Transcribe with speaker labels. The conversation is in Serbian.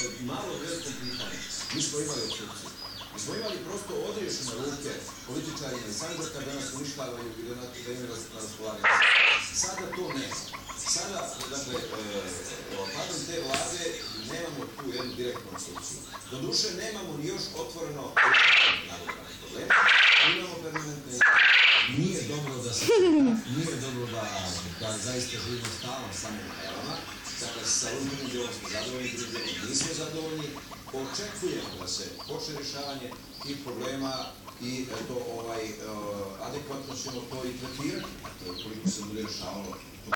Speaker 1: malo veliko pitanje. Mi smo imali obstrukciju. Mi smo imali prosto odriješene ruke političarima iz Sandžaka da nas uništavaju i da imaju na raspolaganju. Sada to nema. Sada, dakle, padom te vlade nemamo tu jednu direktnu obstrukciju. Doduše, nemamo ni još otvoreno nagovorane probleme, imamo permanentne. Nije dobro da se nije dobro da zaista živimo stalno samo u najavama. Dakle, sa ovim dijelom smo zadovoljni, drugim dijelom nismo zadovoljni. Očekujemo da se počne rješavanje tih problema i adekvatno ćemo to i tretirati. Koliko se bude rješavalo